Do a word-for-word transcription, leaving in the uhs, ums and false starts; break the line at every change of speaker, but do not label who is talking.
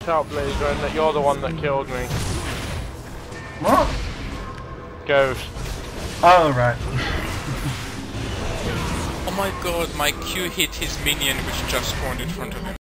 out, Blazer, and that you're the one that killed me.
What?
Ghost.
Oh, right.
Oh my god, my Q hit his minion which just spawned in front of him.